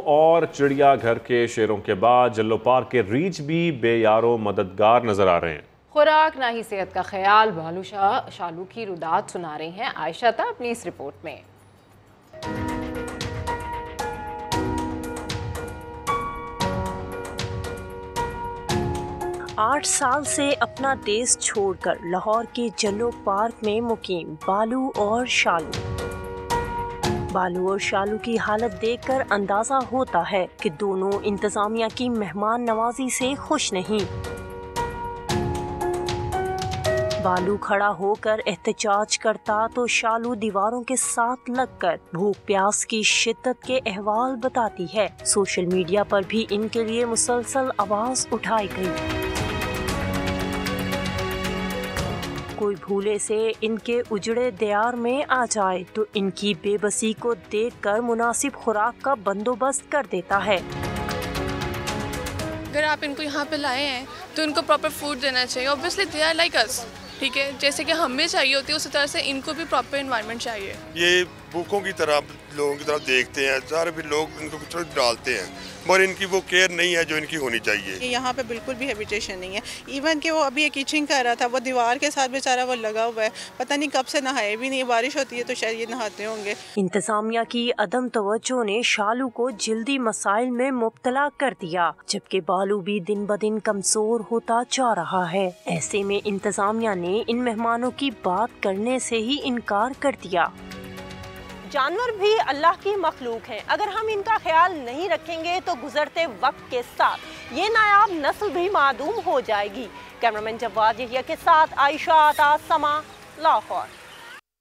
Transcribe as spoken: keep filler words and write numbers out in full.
और चिड़ियाघर के शेरों के बाद जल्लो पार्क के रीछ भी बेयारो मददगार नजर आ रहे हैं। खुराक ना ही सेहत का ख्याल, भालू शाह शालू की रुदात सुना रही हैं आयशा ता अपनी इस रिपोर्ट में। आठ साल से अपना देश छोड़कर लाहौर के जल्लो पार्क में मुकीम बालू और शालू। बालू और शालू की हालत देखकर अंदाजा होता है कि दोनों इंतजामिया की मेहमान नवाजी से खुश नहीं। बालू खड़ा होकर एहतजाज करता तो शालू दीवारों के साथ लगकर भूख प्यास की शिद्दत के अहवाल बताती है। सोशल मीडिया पर भी इनके लिए मुसलसल आवाज उठाई गई। कोई भूले से इनके उजड़े दियार में आ जाए तो इनकी बेबसी को देखकर मुनासिब खुराक का बंदोबस्त कर देता है। अगर आप इनको यहाँ पे लाए हैं तो इनको प्रॉपर फूड देना चाहिए। Obviously they are like us, ठीक है, जैसे कि हमें चाहिए होती है उसी तरह से इनको भी प्रॉपर एनवायरनमेंट चाहिए। ये भूखों की तरह लोगों की तरफ देखते हैं, सारे भी लोग इनको कुछ डालते हैं, मगर इनकी वो केयर नहीं है जो इनकी होनी चाहिए। यहाँ पे बिल्कुल भी हैबिटेशन नहीं है। इवन कि वो अभी एक कीचिंग कर रहा था, वो दीवार के साथ बेचारा वो लगा हुआ है, पता नहीं कब से नहाए भी नहीं। बारिश होती है तो शायद ये नहाते होंगे। इंतजामिया की अदम तवज्जो ने शालू को जल्दी मसाइल में मुब्तला कर दिया, जबकि बालू भी दिन ब दिन कमजोर होता जा रहा है। ऐसे में इंतजामिया ने इन मेहमानों की बात करने से ही इनकार कर दिया। जानवर भी अल्लाह की मखलूक हैं। अगर हम इनका ख्याल नहीं रखेंगे तो गुजरते वक्त के साथ ये नायाब नस्ल भी मादूम हो जाएगी। कैमरामैन जवाद यहिया के साथ आयशा आता, समा, लाहौर।